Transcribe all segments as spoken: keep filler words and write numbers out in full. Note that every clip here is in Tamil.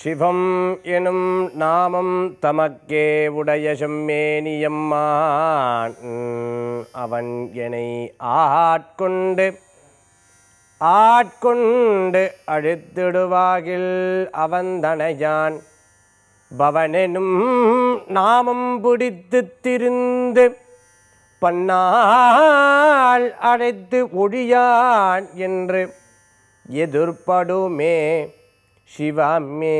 சிவம் எனும் நாமம் தமக்கே உடைய செம்மேனியம்மான் அவன் என்னை ஆட்கொண்டு ஆட்கொண்டு அழுத்திடுவாகில் அவந்தனையான் பவனெனும் நாமம் பிடித்து திரிந்து பன்னாள் அழைத்து ஒழியான் என்று எதிர்படுமே சிவமே.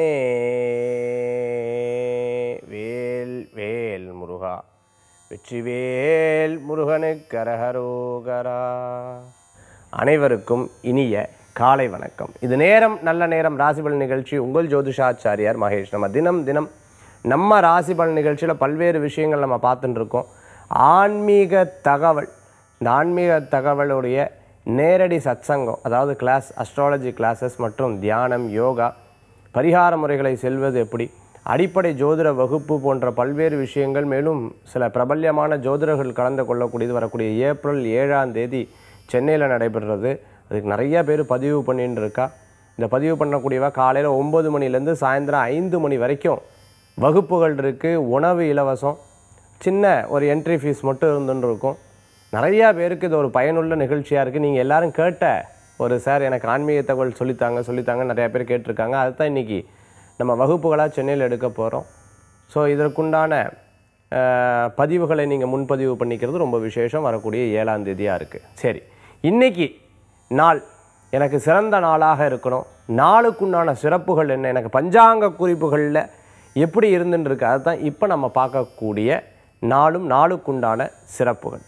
வேல் வேல் முருகா, வெற்றிவேல் முருகனுக்கு அரஹரோகரா. அனைவருக்கும் இனிய காலை வணக்கம். இது நேரம் நல்ல நேரம் ராசிபலன் நிகழ்ச்சி. உங்கள் ஜோதிஷாச்சாரியார் மகேஷ். நம்ம தினம் தினம் நம்ம ராசிபலன் நிகழ்ச்சியில் பல்வேறு விஷயங்கள் நம்ம பார்த்துட்டு இருக்கோம். ஆன்மீக தகவல், இந்த ஆன்மீக தகவலுடைய நேரடி சத்சங்கம், அதாவது கிளாஸ், அஸ்ட்ராலஜி கிளாஸஸ் மற்றும் தியானம், யோகா, பரிகார முறைகளை செல்வது எப்படி, அடிப்படை ஜோதிட வகுப்பு போன்ற பல்வேறு விஷயங்கள், மேலும் சில பிரபல்யமான ஜோதிடர்கள் கலந்து கொள்ளக்கூடியது வரக்கூடிய ஏப்ரல் ஏழாம் தேதி சென்னையில் நடைபெறுறது. அதுக்கு நிறைய பேர் பதிவு பண்ணிட்டு இருக்கா. இந்த பதிவு பண்ணக்கூடியவா காலையில் ஒம்பது மணிலேருந்து சாயந்தரம் ஐந்து மணி வரைக்கும் வகுப்புகள் இருக்குது. உணவு இலவசம், சின்ன ஒரு என்ட்ரி ஃபீஸ் மட்டும் இருந்துன்னு இருக்கும். நிறையா பேருக்கு இது ஒரு பயனுள்ள நிகழ்ச்சியாக இருக்குது. நீங்கள் எல்லோரும் கேட்ட ஒரு சார் எனக்கு ஆன்மீக தகவல் சொல்லித்தாங்க சொல்லித்தாங்க நிறையா பேர் கேட்டிருக்காங்க. அதுதான் இன்றைக்கி நம்ம வகுப்புகளாக சென்னையில் எடுக்க போகிறோம். ஸோ இதற்குண்டான பதிவுகளை நீங்கள் முன்பதிவு பண்ணிக்கிறது ரொம்ப விசேஷம். வரக்கூடிய ஏழாம் தேதியாக இருக்குது. சரி, இன்றைக்கி நாள் எனக்கு சிறந்த நாளாக இருக்கணும். நாளுக்குண்டான சிறப்புகள் என்ன, எனக்கு பஞ்சாங்க குறிப்புகளில் எப்படி இருந்துன்னு இருக்குது, அதுதான் இப்போ நம்ம பார்க்கக்கூடிய நாளும் நாளுக்குண்டான சிறப்புகள்.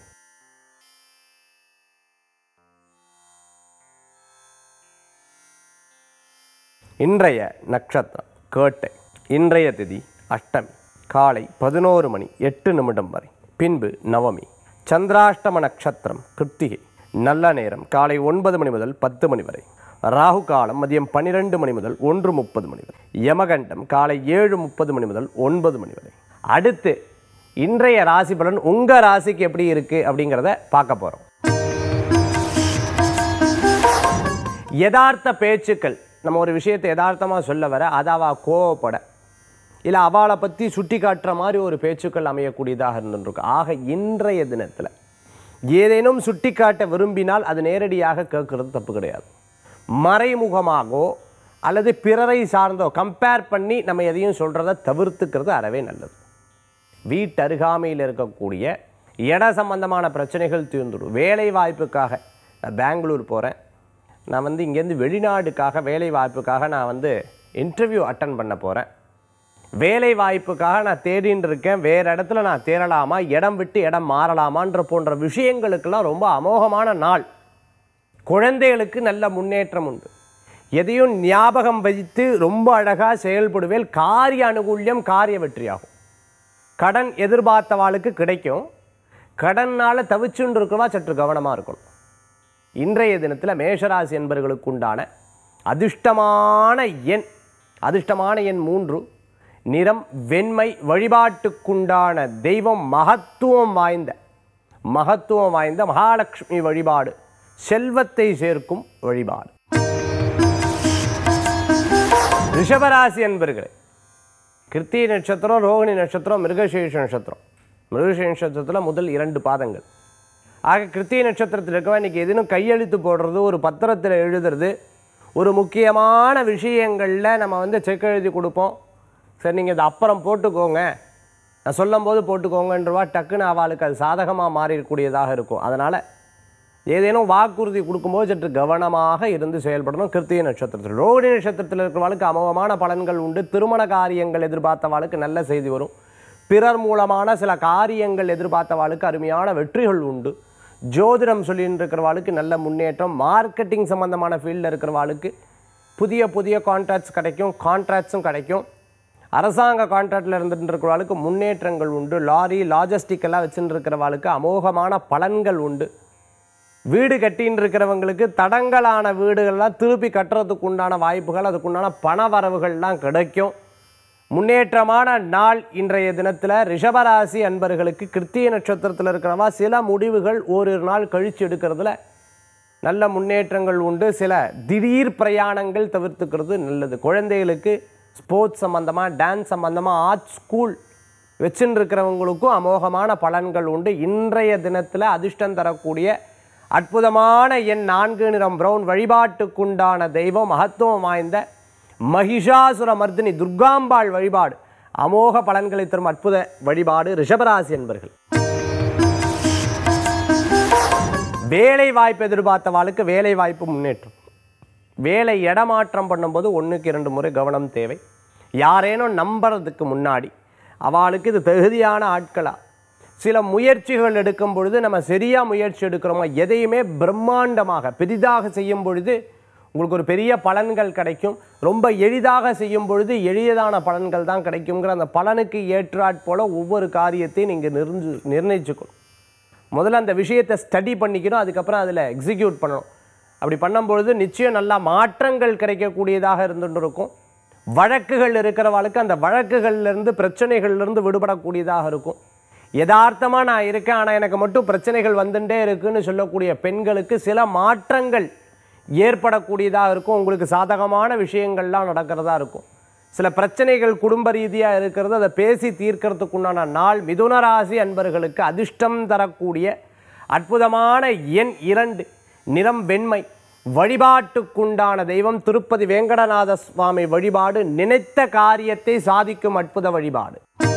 இன்றைய நட்சத்திரம் கேட்டை. இன்றைய திதி அஷ்டமி, காலை பதினோரு மணி எட்டு நிமிடம் வரை. பின்பு நவமி. சந்திராஷ்டம நட்சத்திரம் கிருத்திகை. நல்ல நேரம் காலை ஒன்பது மணி முதல் பத்து மணி வரை. ராகு காலம் மதியம் பன்னிரெண்டு மணி முதல் ஒன்று முப்பது மணி வரை. யமகண்டம் காலை ஏழு முப்பது மணி முதல் ஒன்பது மணி வரை. அடுத்து இன்றைய ராசி பலன் உங்கள் ராசிக்கு எப்படி இருக்குது அப்படிங்கிறத பார்க்க போகிறோம். யதார்த்த பேச்சுக்கள். நம்ம ஒரு விஷயத்தை யதார்த்தமாக சொல்ல வர அதை அவள் கோவப்பட, இல்லை அவளை பற்றி சுட்டி காட்டுற மாதிரி ஒரு பேச்சுக்கள் அமையக்கூடியதாக இருந்துருக்கு. ஆக இன்றைய தினத்தில் ஏதேனும் சுட்டி காட்ட விரும்பினால் அது நேரடியாக கேட்கறது தப்பு கிடையாது. மறைமுகமாகவோ அல்லது பிறரை சார்ந்தோ கம்பேர் பண்ணி நம்ம எதையும் சொல்கிறத தவிர்த்துக்கிறது அறவே நல்லது. வீட்டு அருகாமையில் இருக்கக்கூடிய இட சம்பந்தமான பிரச்சனைகள் தீர்ந்துடும். வேலை வாய்ப்புக்காக நான் பெங்களூர் போகிறேன், நான் வந்து இங்கேருந்து வெளிநாடுக்காக வேலை வாய்ப்புக்காக நான் வந்து இன்டர்வியூ அட்டன் பண்ண போகிறேன், வேலை வாய்ப்புக்காக நான் தேடின்னு இருக்கேன், வேறு இடத்துல நான் தேரலாமா, இடம் விட்டு இடம் மாறலாமான்ற போன்ற விஷயங்களுக்கெல்லாம் ரொம்ப அமோகமான நாள். குழந்தைகளுக்கு நல்ல முன்னேற்றம் உண்டு. எதையும் ஞாபகம் வைத்து ரொம்ப அழகாக செயல்படுவேல். காரிய அனுகூல்யம், காரிய வெற்றியாகும். கடன் எதிர்பார்த்தவாளுக்கு கிடைக்கும். கடனால் தவிச்சுன்னு இருக்கிறவா சற்று கவனமாக இருக்கணும். இன்றைய தினத்தில் மேஷராசி என்பவர்களுக்கு உண்டான அதிர்ஷ்டமான எண் அதிர்ஷ்டமான எண் மூன்று. நிறம் வெண்மை. வழிபாட்டுக்குண்டான தெய்வம் மகத்துவம் வாய்ந்த மகத்துவம் வாய்ந்த மகாலட்சுமி வழிபாடு செல்வத்தை சேர்க்கும் வழிபாடு. ரிஷபராசி என்பவர்களே, கிருத்திகை நட்சத்திரம், ரோகிணி நட்சத்திரம், மிருகசீரிஷ நட்சத்திரம். மிருகசீரிஷ நட்சத்திரத்தில் முதல் இரண்டு பாதங்கள். ஆக கிருத்திகை நட்சத்திரத்தில் இருக்கவா இன்றைக்கி எதினும் கையெழுத்து போடுறது, ஒரு பத்திரத்தில் எழுதுறது, ஒரு முக்கியமான விஷயங்களில் நம்ம வந்து செக் எழுதி கொடுப்போம். சரி நீங்கள் இதை அப்புறம் போட்டுக்கோங்க, நான் சொல்லும் போது போட்டுக்கோங்கன்றவா டக்குன்னு அவளுக்கு அது சாதகமாக மாறிடக்கூடியதாக இருக்கும். அதனால் ஏதேனும் வாக்குறுதி கொடுக்கும்போது சற்று கவனமாக இருந்து செயல்படணும். கிருத்திகை நட்சத்திரத்தில். ரோகிணி நட்சத்திரத்தில் இருக்கிறவாளுக்கு அமோகமான பலன்கள் உண்டு. திருமண காரியங்கள் எதிர்பார்த்தவாளுக்கு நல்ல செய்தி வரும். பிறர் மூலமான சில காரியங்கள் எதிர்பார்த்தவாளுக்கு அருமையான வெற்றிகள் உண்டு. ஜோதிடம் சொல்லின்னு இருக்கிறவாளுக்கு நல்ல முன்னேற்றம். மார்க்கெட்டிங் சம்மந்தமான ஃபீல்டில் இருக்கிறவாளுக்கு புதிய புதிய கான்ட்ராக்ட்ஸ் கிடைக்கும், கான்ட்ராக்ட்ஸும் கிடைக்கும். அரசாங்க கான்ட்ராக்டில் இருந்துட்டு இருக்கிறவாளுக்கு முன்னேற்றங்கள் உண்டு. லாரி லாஜிஸ்டிக்கெல்லாம் வச்சுட்டு இருக்கிறவாளுக்கு அமோகமான பலன்கள் உண்டு. வீடு கட்டின்னு இருக்கிறவங்களுக்கு தடங்கலான வீடுகள்லாம் திருப்பி கட்டுறதுக்கு உண்டான வாய்ப்புகள், அதுக்குண்டான பண வரவுகள்லாம் கிடைக்கும். முன்னேற்றமான நாள் இன்றைய தினத்தில். ரிஷபராசி அன்பர்களுக்கு கிருத்திகை நட்சத்திரத்தில் இருக்கிறவா சில முடிவுகள் ஓரிரு நாள் கழித்து எடுக்கிறதுல நல்ல முன்னேற்றங்கள் உண்டு. சில திடீர் பிரயாணங்கள் தவிர்த்துக்கிறது நல்லது. குழந்தைகளுக்கு ஸ்போர்ட்ஸ் சம்பந்தமாக, டான்ஸ் சம்பந்தமாக, ஆர்ட் ஸ்கூல் வச்சுன்னு இருக்கிறவங்களுக்கும் அமோகமான பலன்கள் உண்டு. இன்றைய தினத்தில் அதிர்ஷ்டம் தரக்கூடிய அற்புதமான எண் நான்கு, நிறம் பிரவுன். வழிபாட்டுக்குண்டான தெய்வம் மகத்துவம் வாய்ந்த மகிஷாசுர மர்தினி துர்காம்பாள் வழிபாடு அமோக பலன்களை தரும் அற்புத வழிபாடு. ரிஷபராசி என்பர்கள். வேலை வாய்ப்பு எதிர்பார்த்தவாளுக்கு வேலை வாய்ப்பு முன்னேற்றம். வேலை இடமாற்றம் பண்ணும்போது ஒன்றுக்கு இரண்டு முறை கவனம் தேவை. யாரேனும் நம்புறதுக்கு முன்னாடி அவளுக்கு இது தகுதியான ஆட்களா, சில முயற்சிகள் எடுக்கும் பொழுது நம்ம சரியாக முயற்சி எடுக்கிறோமா, எதையுமே பிரம்மாண்டமாக பெரிதாக செய்யும் பொழுது உங்களுக்கு ஒரு பெரிய பலன்கள் கிடைக்கும். ரொம்ப எளிதாக செய்யும் பொழுது எளியதான பலன்கள் தான் கிடைக்குங்கிற அந்த பலனுக்கு ஏற்றாற் போல் ஒவ்வொரு காரியத்தையும் நீங்கள் நிர்ணி நிர்ணயிச்சுக்கணும். முதல்ல அந்த விஷயத்தை ஸ்டடி பண்ணிக்கணும், அதுக்கப்புறம் அதில் எக்ஸிக்யூட் பண்ணணும். அப்படி பண்ணும்பொழுது நிச்சயம் நல்லா மாற்றங்கள் கிடைக்கக்கூடியதாக இருந்துட்டு இருக்கும். வழக்குகள் இருக்கிறவாளுக்கு அந்த வழக்குகள்லேருந்து பிரச்சனைகள்லேருந்து விடுபடக்கூடியதாக இருக்கும். யதார்த்தமாக நான் இருக்கேன், ஆனால் எனக்கு மட்டும் பிரச்சனைகள் வந்துட்டே இருக்குன்னு சொல்லக்கூடிய பெண்களுக்கு சில மாற்றங்கள் ஏற்படக்கூடியதாக இருக்கும். உங்களுக்கு சாதகமான விஷயங்கள்லாம் நடக்கிறதா இருக்கும். சில பிரச்சனைகள் குடும்ப ரீதியாக இருக்கிறது, அதை பேசி தீர்க்கறதுக்குண்டான நாள். மிதுன ராசி அன்பர்களுக்கு அதிர்ஷ்டம் தரக்கூடிய அற்புதமான எண் இரண்டு, நிறம் வெண்மை. வழிபாட்டுக்குண்டான தெய்வம் திருப்பதி வேங்கடநாத சுவாமி வழிபாடு நினைத்த காரியத்தை சாதிக்கும் அற்புத வழிபாடு.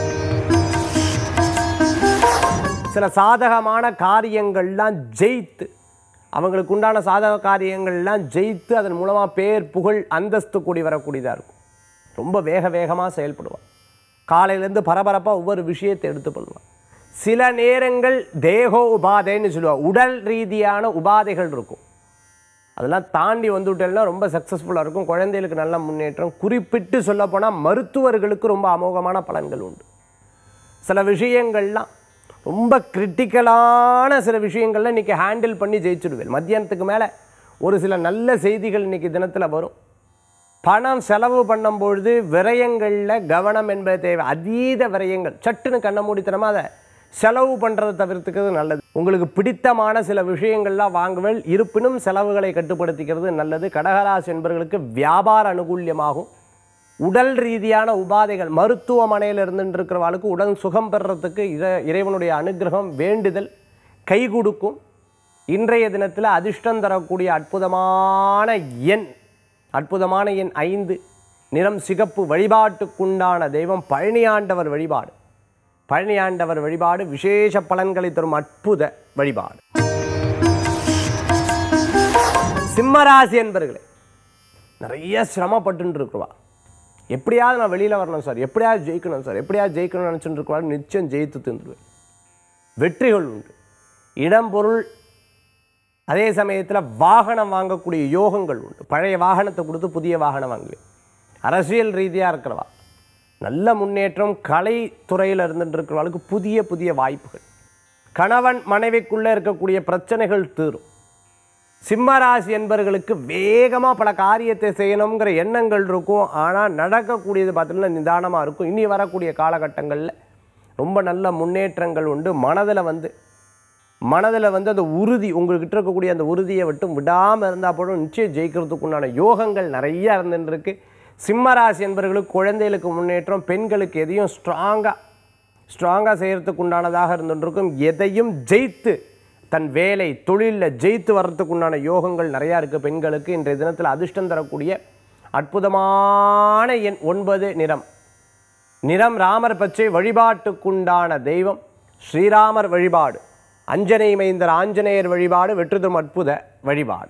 சில சாதகமான காரியங்கள்லாம் ஜெயித்து, அவங்களுக்கு உண்டான சாதக காரியங்கள்லாம் ஜெயித்து அதன் மூலமாக பேர் புகழ் அந்தஸ்து கூடி வரக்கூடியதாக இருக்கும். ரொம்ப வேக வேகமாக செயல்படுவான். காலையிலேருந்து பரபரப்பாக ஒவ்வொரு விஷயத்தை எடுத்து பண்ணுவான். சில நேரங்கள் தேகோ உபாதைன்னு சொல்லுவாள், உடல் ரீதியான உபாதைகள் இருக்கும். அதெல்லாம் தாண்டி வந்துவிட்டேன்னா ரொம்ப சக்ஸஸ்ஃபுல்லாக இருக்கும். குழந்தைகளுக்கு நல்ல முன்னேற்றம். குறிப்பிட்டு சொல்லப்போனால் மருத்துவர்களுக்கு ரொம்ப அமோகமான பலன்கள் உண்டு. சில விஷயங்கள்லாம் ரொம்ப கிரிட்டிக்கலான சில விஷயங்கள்லாம் இன்றைக்கி ஹேண்டில் பண்ணி ஜெயிச்சுடுவேன். மத்தியானத்துக்கு மேலே ஒரு சில நல்ல செய்திகள் இன்றைக்கி தினத்தில் வரும். பணம் செலவு பண்ணும்பொழுது விரயங்களில் கவனம் என்பது தேவை. அதீத விரயங்கள் சட்டுன்னு கண்ண மூடித்தனமாக அதை செலவு பண்ணுறதை தவிர்த்துக்கிறது நல்லது. உங்களுக்கு பிடித்தமான சில விஷயங்கள்லாம் வாங்குவேன், இருப்பினும் செலவுகளை கட்டுப்படுத்திக்கிறது நல்லது. கடகராசி என்பவர்களுக்கு வியாபார அனுகூல்யமாகும். உடல் ரீதியான உபாதைகள், மருத்துவமனையில் இருந்துட்டு இருக்கிறவர்களுக்கு உடல் சுகம் பெறுறதுக்கு இறை இறைவனுடைய அனுகிரகம் வேண்டுதல் கை கொடுக்கும். இன்றைய தினத்தில் அதிர்ஷ்டம் தரக்கூடிய அற்புதமான எண் அற்புதமான எண் ஐந்து, நிறம் சிகப்பு. வழிபாட்டுக்குண்டான தெய்வம் பழனியாண்டவர் வழிபாடு. பழனியாண்டவர் வழிபாடு விசேஷ பலன்களை தரும் அற்புத வழிபாடு. சிம்மராசி என்பர்களே, நிறைய சிரமப்பட்டு இருக்குவா. எப்படியாவது நான் வெளியில் வரணும் சார், எப்படியாவது ஜெயிக்கணும் சார், எப்படியாவது ஜெயிக்கணும்னு நினச்சிட்டு இருக்குவா. நிச்சயம் ஜெயித்து தந்துடுவேன். வெற்றிகள் உண்டு. இடம் பொருள், அதே சமயத்தில் வாகனம் வாங்கக்கூடிய யோகங்கள் உண்டு. பழைய வாகனத்தை கொடுத்து புதிய வாகனம் வாங்குவேன். அரசியல் ரீதியாக இருக்கிறவா நல்ல முன்னேற்றம். கலைத்துறையில் இருந்துட்டு இருக்கிறவர்களுக்கு புதிய புதிய வாய்ப்புகள். கணவன் மனைவிக்குள்ளே இருக்கக்கூடிய பிரச்சனைகள் தீரும். சிம்மராசி என்பவர்களுக்கு வேகமாக பல காரியத்தை செய்யணுங்கிற எண்ணங்கள் இருக்கும். ஆனால் நடக்கக்கூடியது பார்த்தீங்கன்னா நிதானமாக இருக்கும். இனி வரக்கூடிய காலகட்டங்களில் ரொம்ப நல்ல முன்னேற்றங்கள் உண்டு. மனதில் வந்து மனதில் வந்து அந்த உறுதி, உங்கள்கிட்ட இருக்கக்கூடிய அந்த உறுதியை விட்டு விடாமல் இருந்தால் போதும் நிச்சயம் ஜெயிக்கிறதுக்குண்டான யோகங்கள் நிறைய இருந்துருக்கு. சிம்மராசி என்பவர்களுக்கு குழந்தைகளுக்கு முன்னேற்றம். பெண்களுக்கு எதையும் ஸ்ட்ராங்காக ஸ்ட்ராங்காக செய்கிறதுக்கு உண்டானதாக இருந்துருக்கும். எதையும் ஜெயித்து தன் வேலை தொழிலில் ஜெயித்து வர்றதுக்குண்டான யோகங்கள் நிறையா இருக்குது பெண்களுக்கு. இன்றைய தினத்தில் அதிர்ஷ்டம் தரக்கூடிய அற்புதமான எண் ஒன்பது, நிறம் நிறம் ராமர் பச்சை. வழிபாட்டுக்குண்டான தெய்வம் ஸ்ரீராமர் வழிபாடு. அஞ்சனை மைந்தர் ஆஞ்சநேயர் வழிபாடு வெற்றி தரும் அற்புத வழிபாடு.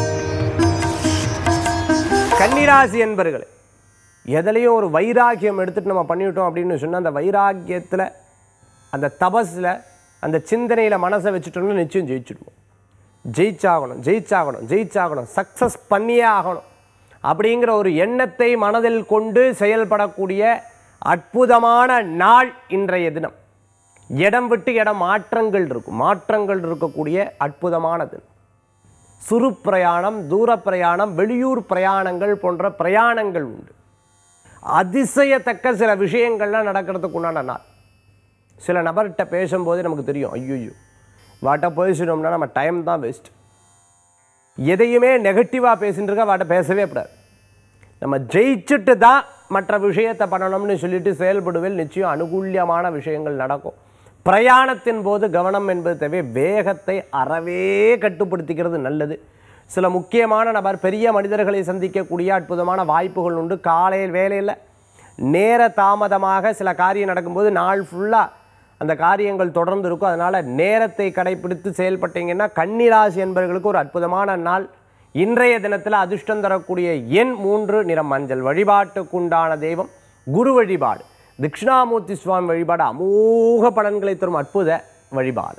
கன்னிராசி என்பர்களே, எதுலேயும் ஒரு வைராக்கியம் எடுத்துகிட்டு நம்ம பண்ணிவிட்டோம் அப்படின்னு சொன்னால் அந்த வைராக்கியத்தில், அந்த தபஸில், அந்த சிந்தனையில் மனசை வச்சுட்டோம்னா நிச்சயம் ஜெயிச்சுடுவோம். ஜெயிச்சாகணும் ஜெயிச்சாகணும் ஜெயிச்சாகணும் சக்ஸஸ் பண்ணியே ஆகணும் அப்படிங்கிற ஒரு எண்ணத்தை மனதில் கொண்டு செயல்படக்கூடிய அற்புதமான நாள் இன்றைய தினம். இடம் விட்டு இடம் மாற்றங்கள் இருக்கும். மாற்றங்கள் இருக்கக்கூடிய அற்புதமானது. சுறு பிரயாணம், தூர பிரயாணம், வெளியூர் பிரயாணங்கள் போன்ற பிரயாணங்கள் உண்டு. அதிசயத்தக்க சில விஷயங்கள்லாம் நடக்கிறதுக்கு உண்டான நாள். சில நபர்கிட்ட பேசும்போதே நமக்கு தெரியும், ஐயோ வாட்ட பேசினோம்னா நம்ம டைம் தான் வேஸ்ட். எதையுமே நெகட்டிவாக பேசிட்டு இருக்க வாட்ட பேசவே கூடாது. நம்ம ஜெயிச்சுட்டு தான் மற்ற விஷயத்தை பண்ணணும்னு சொல்லிட்டு செயல்படுவேல், நிச்சயம் அனுகூல்யமான விஷயங்கள் நடக்கும். பிரயாணத்தின் போது கவனம் என்பது தேவை. வேகத்தை அறவே கட்டுப்படுத்திக்கிறது நல்லது. சில முக்கியமான நபர் பெரிய மனிதர்களை சந்திக்கக்கூடிய அற்புதமான வாய்ப்புகள் உண்டு. காலையில் வேலையில் நேர தாமதமாக சில காரியம் நடக்கும்போது நாள் ஃபுல்லாக அந்த காரியங்கள் தொடர்ந்து இருக்கும். அதனால் நேரத்தை கடைப்பிடித்து செயல்பட்டீங்கன்னா கன்னிராசி என்பவர்களுக்கு ஒரு அற்புதமான நாள். இன்றைய தினத்தில் அதிர்ஷ்டம் தரக்கூடிய எண் மூன்று, நிறம் மஞ்சள். வழிபாட்டுக்குண்டான தெய்வம் குரு வழிபாடு. தட்சிணாமூர்த்தி சுவாமி வழிபாடு அமோக பலன்களை தரும் அற்புத வழிபாடு.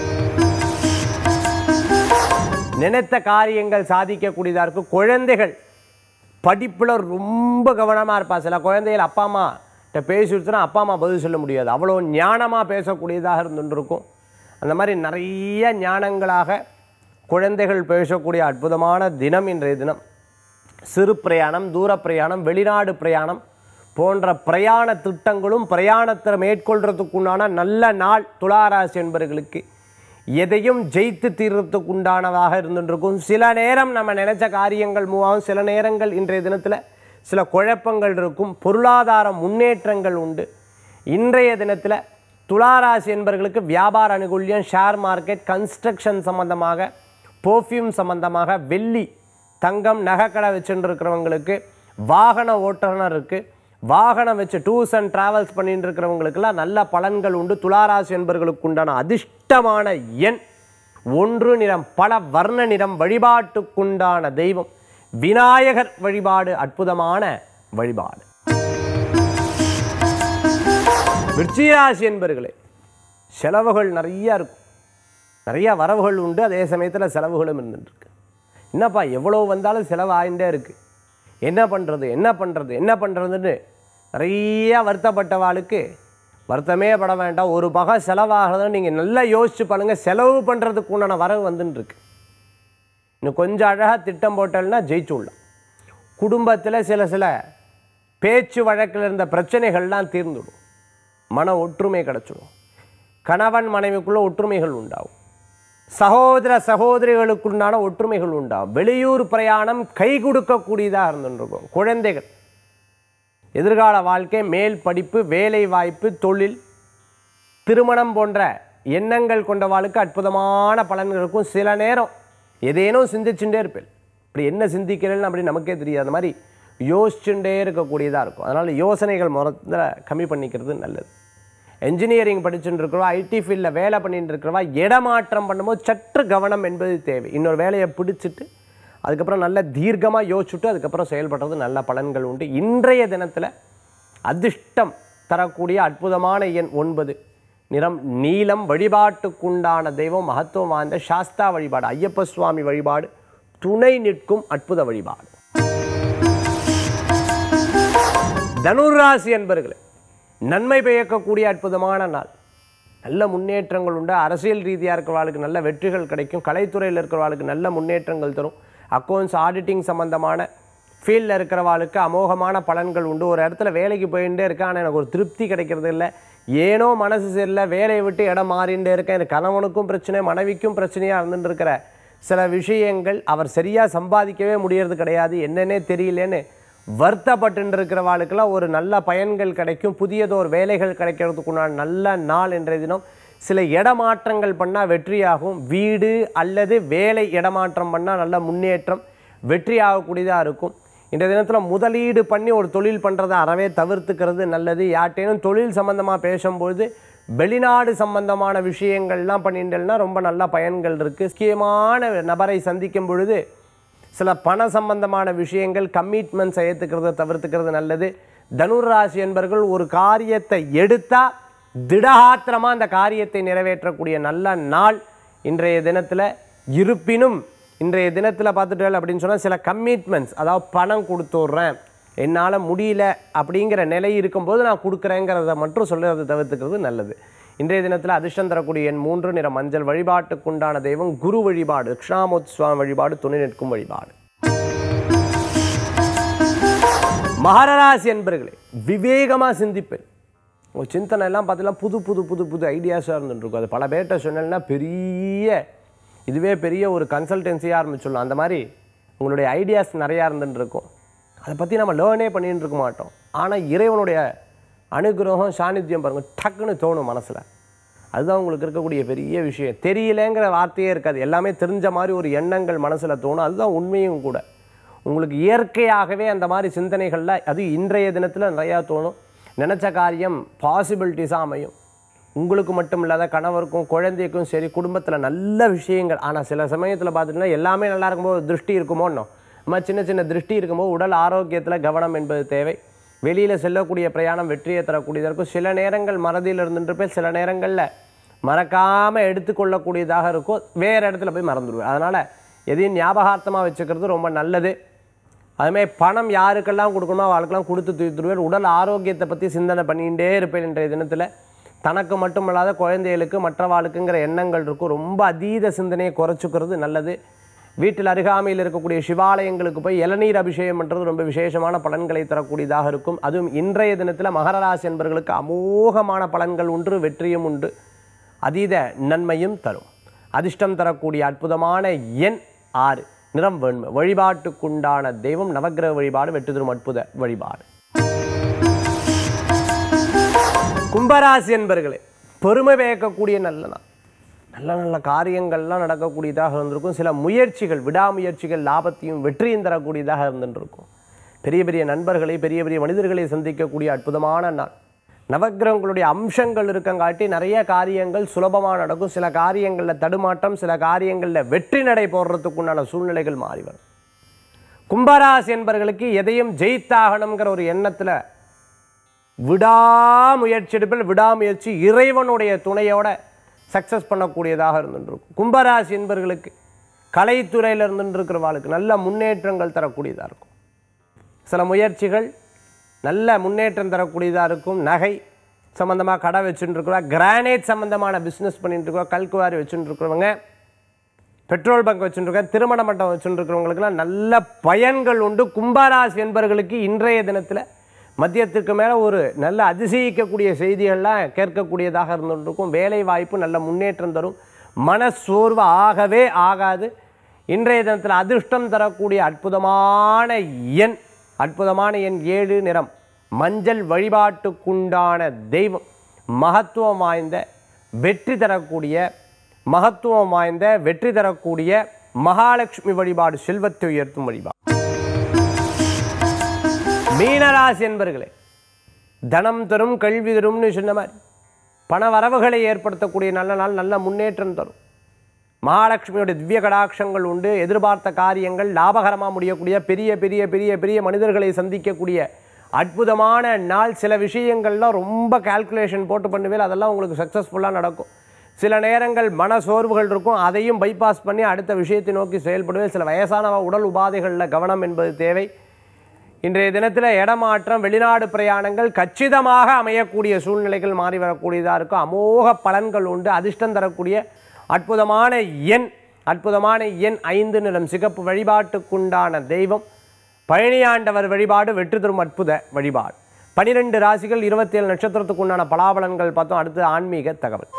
நினைத்த காரியங்கள் சாதிக்கக்கூடியதாக இருக்கும். குழந்தைகள் படிப்பில் ரொம்ப கவனமாக இருப்பா. சில குழந்தைகள் அப்பா அம்மா பேசிடுச்சுன்னா அப்பா அம்மா பதில் சொல்ல முடியாது, அவ்வளோ ஞானமாக பேசக்கூடியதாக இருந்துருக்கும். அந்த மாதிரி நிறைய ஞானங்களாக குழந்தைகள் பேசக்கூடிய அற்புதமான தினம் இன்றைய தினம். சிறு பிரயாணம், தூர பிரயாணம், வெளிநாடு பிரயாணம் போன்ற பிரயாண திட்டங்களும் பிரயாணத்தை மேற்கொள்றதுக்குண்டான நல்ல நாள். துளாராசி என்பவர்களுக்கு எதையும் ஜெயித்து தீர்றதுக்கு உண்டானதாக இருந்துருக்கும். சில நேரம் நம்ம நினைச்ச காரியங்கள் மூவாகும். சில நேரங்கள் இன்றைய தினத்தில் சில குழப்பங்கள் இருக்கும். பொருளாதார முன்னேற்றங்கள் உண்டு. இன்றைய தினத்தில் துளாராசி என்பவர்களுக்கு வியாபார அனுகூல்யம், ஷேர் மார்க்கெட், கன்ஸ்ட்ரக்ஷன் சம்பந்தமாக, பர்ஃப்யூம் சம்பந்தமாக, வெள்ளி தங்கம் நகைக்கடை வச்சுட்டு இருக்கிறவங்களுக்கு, வாகன ஓட்டுநருக்கு, வாகனம் வச்சு டூர்ஸ் அண்ட் டிராவல்ஸ் பண்ணிட்டு இருக்கிறவங்களுக்கெல்லாம் நல்ல பலன்கள் உண்டு. துளாராசி என்பவர்களுக்கு உண்டான அதிர்ஷ்டமான எண் ஒன்று, நிறம் பல வர்ண நிறம். வழிபாட்டுக்குண்டான தெய்வம் விநாயகர் வழிபாடு அற்புதமான வழிபாடு. விருச்சிகராசி என்பவர்களே, செலவுகள் நிறையா இருக்கும். நிறையா வரவுகள் உண்டு, அதே சமயத்தில் செலவுகளும் இருந்துருக்கு. என்னப்பா எவ்வளோ வந்தாலும் செலவு ஆகிட்டே இருக்குது, என்ன பண்ணுறது என்ன பண்ணுறது என்ன பண்ணுறதுன்னு நிறையா வருத்தப்பட்டவாளுக்கு வருத்தமே பட வேண்டாம். ஒரு பகை செலவாகிறதுன்னு நீங்கள் நல்லா யோசிச்சு பாருங்கள். செலவு பண்ணுறதுக்கு உண்டான வரவு வந்துட்டுருக்கு. இன்னும் கொஞ்சம் அழகாக திட்டம் போட்டல்னா ஜெயிச்சுடலாம். குடும்பத்தில் சில சில பேச்சு வழக்கில் இருந்த பிரச்சனைகள்லாம் தீர்ந்துடும். மன ஒற்றுமை கிடச்சிடும். கணவன் மனைவிக்குள்ள ஒற்றுமைகள் உண்டாகும். சகோதர சகோதரிகளுக்குண்டான ஒற்றுமைகள் உண்டாகும். வெளியூர் பிரயாணம் கை கொடுக்கக்கூடியதாக இருந்துருக்கும். குழந்தைகள் எதிர்கால வாழ்க்கை, மேல் படிப்பு, வேலை வாய்ப்பு, தொழில், திருமணம் போன்ற எண்ணங்கள் கொண்டவாளுக்கு அற்புதமான பலன்கள் இருக்கும். சில நேரம் ஏதேனும் சிந்திச்சுட்டே இருப்பேன், இப்படி என்ன சிந்திக்கிறேன்னு அப்படி நமக்கே தெரியாது. அந்த மாதிரி யோசிச்சுட்டே இருக்கக்கூடியதாக இருக்கும். அதனால் யோசனைகள் முதல்ல கம்மி பண்ணிக்கிறது நல்லது. என்ஜினியரிங் படிச்சுட்டு இருக்கிறவா, ஐடி ஃபீல்டில் வேலை பண்ணிட்டு இருக்கிறவா, இடமாற்றம் பண்ணும்போது சற்று கவனம் என்பது தேவை. இன்னொரு வேலையை பிடிச்சிட்டு அதுக்கப்புறம் நல்ல தீர்க்கமாக யோசிச்சுட்டு அதுக்கப்புறம் செயல்படுறது நல்ல பலன்கள் உண்டு. இன்றைய தினத்தில் அதிர்ஷ்டம் தரக்கூடிய அற்புதமான எண் ஒன்பது, நிறம் நீலம். வழிபாட்டுக்குண்டான தெய்வம் மகத்துவம் வாய்ந்த சாஸ்தா வழிபாடு, ஐயப்ப சுவாமி வழிபாடு துணை நிற்கும் அற்புத வழிபாடு. தனுராசி என்பர்களே, நன்மை பயக்கக்கூடிய அற்புதமான நாள். நல்ல முன்னேற்றங்கள் உண்டு. அரசியல் ரீதியாக இருக்கிறவர்களுக்கு நல்ல வெற்றிகள் கிடைக்கும். கலைத்துறையில் இருக்கிறவர்களுக்கு நல்ல முன்னேற்றங்கள் தரும். அக்கௌண்ட்ஸ், ஆடிட்டிங் சம்பந்தமான ஃபீல்டில் இருக்கிறவர்களுக்கு அமோகமான பலன்கள் உண்டு. ஒரு இடத்துல வேலைக்கு போயிட்டே இருக்கேன், ஆனால் எனக்கு ஒரு திருப்தி கிடைக்கிறது இல்லை, ஏனோ மனசு சரியில்லை, வேலையை விட்டு இடம் மாறிண்டே இருக்கேன், எனக்கு கணவனுக்கும் பிரச்சனை, மனைவிக்கும் பிரச்சனையாக இருந்துட்டு இருக்கிற சில விஷயங்கள், அவர் சரியாக சம்பாதிக்கவே முடியறது கிடையாது, என்னன்னே தெரியலேன்னு வருத்தப்பட்டு இருக்கிறவாளுக்கெல்லாம் ஒரு நல்ல பயன்கள் கிடைக்கும். புதியதோர் வேலைகள் கிடைக்கிறதுக்குண்டான நல்ல நாள் இன்றைய தினம். சில இடமாற்றங்கள் பண்ணால் வெற்றியாகும். வீடு அல்லது வேலை இடமாற்றம் பண்ணால் நல்ல முன்னேற்றம், வெற்றி ஆகக்கூடியதாக இருக்கும். இன்றைய தினத்தில் முதலீடு பண்ணி ஒரு தொழில் பண்ணுறதை அறவே தவிர்த்துக்கிறது நல்லது. யார்ட்டேனும் தொழில் சம்பந்தமாக பேசும்பொழுது வெளிநாடு சம்பந்தமான விஷயங்கள்லாம் பண்ணிட்டேன்னா ரொம்ப நல்ல பயன்கள் இருக்குது. முக்கியமான நபரை சந்திக்கும் பொழுது சில பண சம்பந்தமான விஷயங்கள், கமிட்மெண்ட்ஸ் ஏற்றுக்கிறத தவிர்த்துக்கிறது நல்லது. தனுராசி என்பவர்கள் ஒரு காரியத்தை எடுத்தால் திடகாத்திரமாக அந்த காரியத்தை நிறைவேற்றக்கூடிய நல்ல நாள் இன்றைய தினத்தில். இருப்பினும் இன்றைய தினத்தில் பார்த்துட்டு அப்படின்னு சொன்னால் சில கமிட்மெண்ட்ஸ், அதாவது பணம் கொடுத்துட்றேன், என்னால் முடியல அப்படிங்கிற நிலை இருக்கும்போது நான் கொடுக்குறேங்கிறத மட்டும் சொல்லுறதை தவிர்த்துக்கிறது நல்லது. இன்றைய தினத்தில் அதிர்ஷ்டம் தரக்கூடிய எண் மூன்று, நிற மஞ்சள். வழிபாட்டுக்குண்டான தெய்வம் குரு வழிபாடு, தட்சிணாமூர்த்தி சுவாமி வழிபாடு துணை நிற்கும் வழிபாடு. மகர ராசி என்பர்களே, விவேகமாக சிந்திப்பேன். உங்கள் சிந்தனை எல்லாம் பார்த்தீங்கன்னா புது புது புது புது ஐடியாஸாக இருந்துருக்கும். அது பல பேர்கிட்ட சொன்னா பெரிய இதுவே பெரிய ஒரு கன்சல்டன்சியாக ஆரம்பிச்சுடலாம். அந்த மாதிரி உங்களுடைய ஐடியாஸ் நிறையா இருந்துட்டு இருக்கும். அதை பற்றி நம்ம லேர்னே பண்ணிட்டு இருக்க மாட்டோம். ஆனால் இறைவனுடைய அனுகிரகம் சாநித்தியம் பாருங்கள் டக்குன்னு தோணும் மனசில். அதுதான் உங்களுக்கு இருக்கக்கூடிய பெரிய விஷயம். தெரியலேங்கிற வார்த்தையே இருக்காது, எல்லாமே தெரிஞ்ச மாதிரி ஒரு எண்ணங்கள் மனசில் தோணும். அதுதான் உண்மையும் கூட. உங்களுக்கு இயற்கையாகவே அந்த மாதிரி சிந்தனைகளில் அது இன்றைய தினத்தில் நிறையா தோணும். நினச்ச காரியம் பாசிபிலிட்டிஸாக அமையும். உங்களுக்கு மட்டும் இல்லாத கணவருக்கும் குழந்தைக்கும் சரி, குடும்பத்தில் நல்ல விஷயங்கள். ஆனால் சில சமயத்தில் பார்த்துட்டிங்கன்னா எல்லாமே நல்லா இருக்கும்போது திருஷ்டி இருக்குமோன்னோ, நம்ம சின்ன சின்ன திருஷ்டி இருக்கும்போது உடல் ஆரோக்கியத்தில் கவனம் என்பது தேவை. வெளியில் செல்லக்கூடிய பிரயாணம் வெற்றியை தரக்கூடியதாக இருக்கும். சில நேரங்கள் மறதியில் இருந்துட்டு சில நேரங்களில் மறக்காமல் எடுத்துக்கொள்ளக்கூடியதாக இருக்கும். வேறு இடத்துல போய் மறந்துடுவேன். அதனால் எதையும் ஞாபகார்த்தமாக வச்சுக்கிறது ரொம்ப நல்லது. அதுமாதிரி பணம் யாருக்கெல்லாம் கொடுக்கணுமோ அவளுக்கெல்லாம் கொடுத்து தூத்துடுவேன். உடல் ஆரோக்கியத்தை பற்றி சிந்தனை பண்ணிகிட்டே இருப்பேன். இன்றைய தினத்தில் தனக்கு மட்டுமல்லாத குழந்தைகளுக்கு மற்றவாளுக்குங்கிற எண்ணங்கள் இருக்கும். ரொம்ப அதீத சிந்தனையை குறைச்சிக்கிறது நல்லது. வீட்டில் அருகாமையில் இருக்கக்கூடிய சிவாலயங்களுக்கு போய் இளநீர் அபிஷேகம் பண்ணுறது ரொம்ப விசேஷமான பலன்களை தரக்கூடியதாக இருக்கும். அதுவும் இன்றைய தினத்தில் மகர ராசி என்பவர்களுக்கு அமோகமான பலன்கள் உண்டு, வெற்றியும் உண்டு, அதீத நன்மையும் தரும். அதிர்ஷ்டம் தரக்கூடிய அற்புதமான எண் ஆறு, நிறம் வெண்மை. வழிபாட்டுக்குண்டான தெய்வம் நவக்கிரக வழிபாடு, வெற்றி தரும் அற்புத வழிபாடு. கும்பராசி என்பர்களே, பெருமை பயக்கக்கூடிய நல்ல நாள். நல்ல நல்ல காரியங்கள்லாம் நடக்கக்கூடியதாக இருந்திருக்கும். சில முயற்சிகள், விடாமுயற்சிகள் லாபத்தையும் வெற்றியும் தரக்கூடியதாக இருந்துருக்கும். பெரிய பெரிய நண்பர்களை, பெரிய பெரிய மனிதர்களை சந்திக்கக்கூடிய அற்புதமான நாள். நவக்கிரகங்களுடைய அம்சங்கள் இருக்கங்காட்டி நிறைய காரியங்கள் சுலபமாக நடக்கும். சில காரியங்களில் தடுமாற்றம், சில காரியங்களில் வெற்றி நடை போடுறதுக்குண்டான சூழ்நிலைகள் மாறி வரும். கும்பராசி என்பவர்களுக்கு எதையும் ஜெயித்தாகணுங்கிற ஒரு எண்ணத்தில் விடாமுயற்சி எடுப்பில் விடாமுயற்சி இறைவனுடைய துணையோட சக்ஸஸ் பண்ணக்கூடியதாக இருந்துருக்கும். கும்பராசி என்பவர்களுக்கு கலைத்துறையில் இருந்துருக்கிறவாளுக்கு நல்ல முன்னேற்றங்கள் தரக்கூடியதாக இருக்கும். சில முயற்சிகள் நல்ல முன்னேற்றம் தரக்கூடியதாக இருக்கும். நகை சம்மந்தமாக கடை வச்சுட்டு இருக்கிறவா, கிரானைட் சம்மந்தமான பிஸ்னஸ் பண்ணிட்டு இருக்கிறவா, கல்குவாரி வச்சுட்டு இருக்கிறவங்க, பெட்ரோல் பங்க் வச்சுட்டு இருக்க, திருமண மண்டபம் வச்சுட்டு இருக்கிறவங்களுக்குலாம் நல்ல பயன்கள் உண்டு. கும்பராசி என்பவர்களுக்கு இன்றைய தினத்தில் மத்தியத்திற்கு மேலே ஒரு நல்ல அதிசயிக்கக்கூடிய செய்திகள்லாம் கேட்கக்கூடியதாக இருந்துருக்கும். வேலை வாய்ப்பு நல்ல முன்னேற்றம் தரும். மனசோர்வு ஆகவே ஆகாது. இன்றைய தினத்தில் அதிர்ஷ்டம் தரக்கூடிய அற்புதமான எண் அற்புதமான எண் ஏழு, நிறம் மஞ்சள். வழிபாட்டுக்குண்டான தெய்வம் மகத்துவம் வாய்ந்த வெற்றி தரக்கூடிய மகத்துவம் வாய்ந்த வெற்றி தரக்கூடிய மகாலட்சுமி வழிபாடு, செல்வத்தை உயர்த்தும் வழிபாடு. மீனராசி என்பர்களே, தனம் தரும் கல்வி தரும்னு சொன்ன மாதிரி பண வரவுகளை ஏற்படுத்தக்கூடிய நல்ல நாள், நல்ல முன்னேற்றம் தரும். மகாலட்சுமியோட திவ்ய கடாட்சங்கள் உண்டு. எதிர்பார்த்த காரியங்கள் லாபகரமாக முடியக்கூடிய பெரிய பெரிய பெரிய பெரிய மனிதர்களை சந்திக்கக்கூடிய அற்புதமான நாள். சில விஷயங்கள்லாம் ரொம்ப கால்குலேஷன் போட்டு பண்ணுவேன், அதெல்லாம் உங்களுக்கு சக்ஸஸ்ஃபுல்லாக நடக்கும். சில நேரங்கள் மன சோர்வுகள் இருக்கும், அதையும் பைபாஸ் பண்ணி அடுத்த விஷயத்தை நோக்கி செயல்படுவேன். சில வயசான உடல் உபாதைகளில் கவனம் என்பது தேவை. இன்றைய தினத்தில் இடமாற்றம், வெளிநாடு பிரயாணங்கள் கச்சிதமாக அமையக்கூடிய சூழ்நிலைகள் மாறி வரக்கூடியதாக இருக்கும். அமோக பலன்கள் உண்டு. அதிர்ஷ்டம் தரக்கூடிய அற்புதமான எண் அற்புதமான எண் ஐந்து, நிறம் சிகப்பு. வழிபாட்டுக்குண்டான தெய்வம் பழனியாண்டவர் வழிபாடு, வெற்றி தரும் அற்புத வழிபாடு. பனிரெண்டு ராசிகள், இருபத்தி ஏழு நட்சத்திரத்துக்கு உண்டான பலாபலன்கள் பார்த்தோம். அடுத்து ஆன்மீக தகவல்.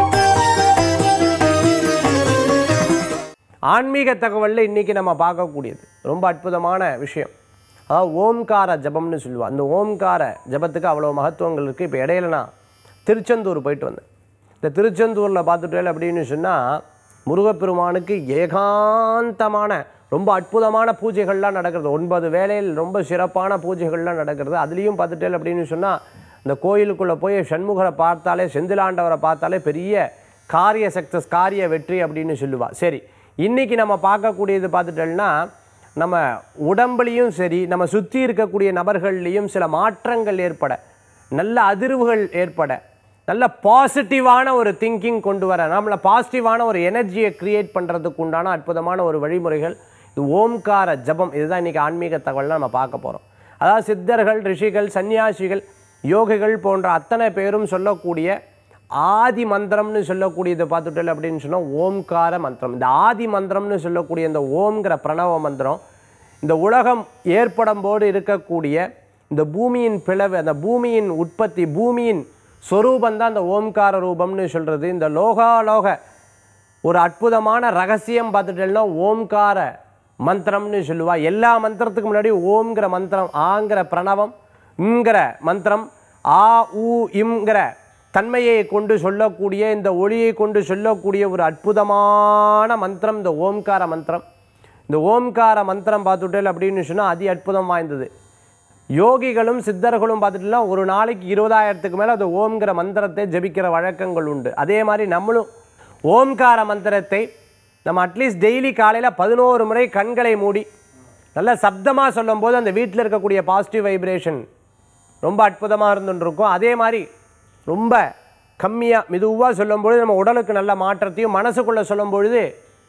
ஆன்மீக தகவலில் இன்றைக்கி நம்ம பார்க்கக்கூடியது ரொம்ப அற்புதமான விஷயம். அதாவது ஓம்கார ஜபம்னு சொல்லுவாள். அந்த ஓம்கார ஜபத்துக்கு அவ்வளோ மகத்துவங்கள் இருக்குது. இப்போ இடையில நான் திருச்செந்தூர் போயிட்டு வந்தேன். இந்த திருச்செந்தூரில் பார்த்துட்டேன் அப்படின்னு சொன்னால் முருகப்பெருமானுக்கு ஏகாந்தமான ரொம்ப அற்புதமான பூஜைகள்லாம் நடக்கிறது. ஒன்பது வேளையில் ரொம்ப சிறப்பான பூஜைகள்லாம் நடக்கிறது. அதுலேயும் பார்த்துட்டேன் அப்படின்னு சொன்னால் இந்த கோயிலுக்குள்ளே போய் சண்முகரை பார்த்தாலே, செந்திலாண்டவரை பார்த்தாலே பெரிய காரிய சக்ஸஸ், காரிய வெற்றி அப்படின்னு சொல்லுவாள். சரி, இன்றைக்கி நம்ம பார்க்கக்கூடியது பார்த்துட்டேன்னா நம்ம உடம்புலையும் சரி, நம்ம சுற்றி இருக்கக்கூடிய நபர்கள்லேயும் சில மாற்றங்கள் ஏற்பட, நல்ல அதிர்வுகள் ஏற்பட, நல்ல பாசிட்டிவான ஒரு திங்கிங் கொண்டு வர, நம்மளை பாசிட்டிவான ஒரு எனர்ஜியை க்ரியேட் பண்ணுறதுக்கு உண்டான அற்புதமான ஒரு வழிமுறைகள் இது ஓம்கார ஜபம். இதுதான் இன்றைக்கி ஆன்மீக தகவல்லாம் நம்ம பார்க்க போகிறோம். அதாவது சித்தர்கள், ரிஷிகள், சன்னியாசிகள், யோகிகள் போன்ற அத்தனை பேரும் சொல்லக்கூடிய ஆதி மந்திரம்னு சொல்லக்கூடியதை பார்த்துட்டல் அப்படின்னு சொன்னால் ஓம்கார மந்திரம். இந்த ஆதி மந்திரம்னு சொல்லக்கூடிய இந்த ஓம்ங்கிற பிரணவ மந்திரம் இந்த உலகம் ஏற்படும் போது இருக்கக்கூடிய இந்த பூமியின் பிளவு, அந்த பூமியின் உற்பத்தி, பூமியின் ஸ்வரூபந்தான் இந்த ஓம்கார ரூபம்னு சொல்கிறது. இந்த லோகாலோக ஒரு அற்புதமான ரகசியம் பார்த்துட்டேன்னா ஓம்கார மந்திரம்னு சொல்லுவா. எல்லா மந்திரத்துக்கு முன்னாடி ஓம்ங்கிற மந்திரம், ஆங்கிற பிரணவம், ங்கிற மந்திரம், ஆ ஊ இம்ங்கிற தன்மையை கொண்டு சொல்லக்கூடிய, இந்த ஒளியை கொண்டு சொல்லக்கூடிய ஒரு அற்புதமான மந்திரம் இந்த ஓம்கார மந்திரம். இந்த ஓம்கார மந்திரம் பார்த்துட்டேன் அப்படின்னு சொன்னால் அதி அற்புதம் வாய்ந்தது. யோகிகளும் சித்தர்களும் பார்த்துட்டுனா ஒரு நாளைக்கு இருபதாயிரத்துக்கு மேலே அந்த ஓம்ங்கிற மந்திரத்தை ஜபிக்கிற வழக்கங்கள் உண்டு. அதே மாதிரி நம்மளும் ஓம்கார மந்திரத்தை நம்ம அட்லீஸ்ட் டெய்லி காலையில் பதினோரு முறை கண்களை மூடி நல்ல சப்தமாக சொல்லும் போது அந்த வீட்டில் இருக்கக்கூடிய பாசிட்டிவ் வைப்ரேஷன் ரொம்ப அற்புதமாக இருந்துருக்கும். அதே மாதிரி ரொம்ப கம்மியாக மெதுவாக சொல்லும்பொழுது நம்ம உடலுக்கு நல்ல மாற்றத்தையும், மனசுக்குள்ளே சொல்லும் பொழுது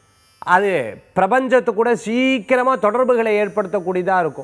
அது பிரபஞ்சத்து கூட சீக்கிரமாக தொடர்புகளை ஏற்படுத்தக்கூடியதாக இருக்கும்.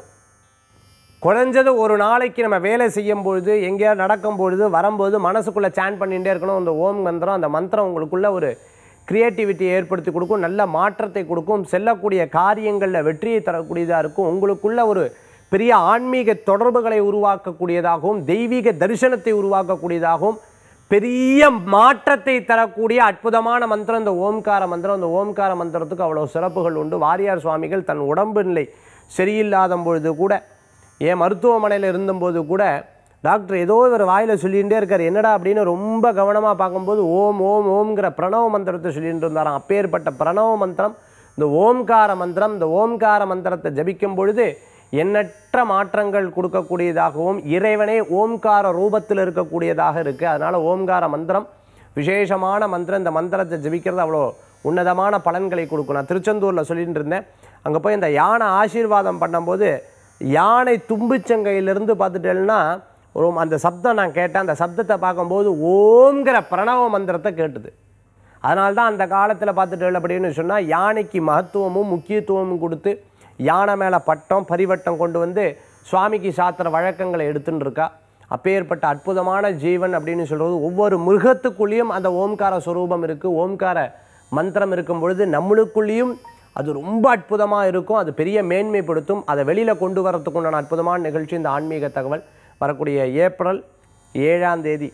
குறைஞ்சது ஒரு நாளைக்கு நம்ம வேலை செய்யும் பொழுது, எங்கேயாவது நடக்கும் பொழுது வரும்போது மனசுக்குள்ளே சேன் பண்ணிகிட்டே இருக்கணும் அந்த ஓம் மந்திரம். அந்த மந்திரம் உங்களுக்குள்ள ஒரு க்ரியேட்டிவிட்டியை ஏற்படுத்தி கொடுக்கும், நல்ல மாற்றத்தை கொடுக்கும், செல்லக்கூடிய காரியங்களில் வெற்றியை தரக்கூடியதாக இருக்கும். உங்களுக்குள்ள ஒரு பெரிய ஆன்மீக தொடர்புகளை உருவாக்கக்கூடியதாகவும், தெய்வீக தரிசனத்தை உருவாக்கக்கூடியதாகவும், பெரிய மாற்றத்தை தரக்கூடிய அற்புதமான மந்திரம் இந்த ஓம்கார மந்திரம். இந்த ஓம்கார மந்திரத்துக்கு அவ்வளோ சிறப்புகள் உண்டு. வாரியார் சுவாமிகள் தன் உடம்பு நிலை சரியில்லாத பொழுது கூட, ஏன் மருத்துவமனையில் இருந்தபோது கூட டாக்டர் ஏதோ ஒரு வாயில் சொல்லிகிட்டே இருக்கார், என்னடா அப்படின்னு ரொம்ப கவனமாக பார்க்கும்போது ஓம் ஓம் ஓம்ங்கிற பிரணவ மந்திரத்தை சொல்லிட்டு இருந்தாராம். அப்பேற்பட்ட பிரணவ மந்திரம் இந்த ஓம்கார மந்திரம். இந்த ஓம்கார மந்திரத்தை ஜபிக்கும் பொழுது எண்ணற்ற மாற்றங்கள் கொடுக்கக்கூடியதாகவும், இறைவனே ஓம்கார ரூபத்தில் இருக்கக்கூடியதாக இருக்குது. அதனால் ஓம்கார மந்திரம் விசேஷமான மந்திரம். இந்த மந்திரத்தை ஜபிக்கிறது அவ்வளோ உன்னதமான பலன்களை கொடுக்கும். நான் திருச்செந்தூரில் சொல்லிட்டு இருந்தேன். அங்கே போய் இந்த யானை ஆசீர்வாதம் பண்ணும்போது யானை தும்பிச்சங்கையிலிருந்து பார்த்துட்டேன்னா ஒரு அந்த சப்தம் நான் கேட்டேன். அந்த சப்தத்தை பார்க்கும்போது ஓம்ங்கிற பிரணவ மந்திரத்தை கேட்டுது. அதனால்தான் அந்த காலத்தில் பார்த்துட்டு அப்படின்னு சொன்னால் யானைக்கு மகத்துவமும் முக்கியத்துவமும் கொடுத்து யானை மேலே பட்டம் பரிவட்டம் கொண்டு வந்து சுவாமிக்கு சாத்திர வழக்கங்களை எடுத்துன்னு இருக்கா. அப்பேற்பட்ட அற்புதமான ஜீவன் அப்படின்னு சொல்கிறது. ஒவ்வொரு மிருகத்துக்குள்ளேயும் அந்த ஓம்கார ஸ்வரூபம் இருக்குது, ஓம்கார மந்திரம் இருக்கும் பொழுது நம்மளுக்குள்ளேயும் அது ரொம்ப அற்புதமாக இருக்கும். அது பெரிய மேன்மைப்படுத்தும். அதை வெளியில் கொண்டு வரத்துக்கு உண்டான அற்புதமான நிகழ்ச்சி இந்த ஆன்மீக தகவல். வரக்கூடிய ஏப்ரல் ஏழாம் தேதி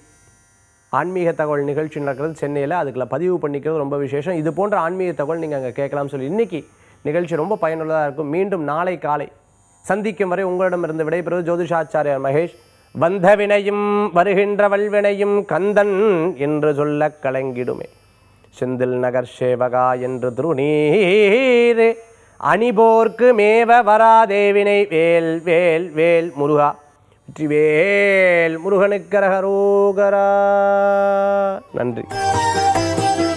ஆன்மீக தகவல் நிகழ்ச்சி நடக்கிறது சென்னையில். அதுக்குள்ள பதிவு பண்ணிக்கிறது ரொம்ப விசேஷம். இது போன்ற ஆன்மீக தகவல் நீங்கள் அங்கே கேட்கலாம்னு சொல்லி இன்றைக்கி நிகழ்ச்சி ரொம்ப பயனுள்ளதாக இருக்கும். மீண்டும் நாளை காலை சந்திக்கும் வரை உங்களிடமிருந்து விடைபெறுவது ஜோதிஷாச்சாரியார் மகேஷ். வந்த வினையும் வருகின்ற வல்வினையும் கந்தன் என்று சொல்ல கலங்கிடுமே, செந்தில் நகர் சேவகா என்று திருநீரே அணிபோர்க்கு மேவ வராதேவினை வேல் வேல் வேல் முருகா வெற்றிவேல் முருகனுக்கு அரகரோகரா. நன்றி.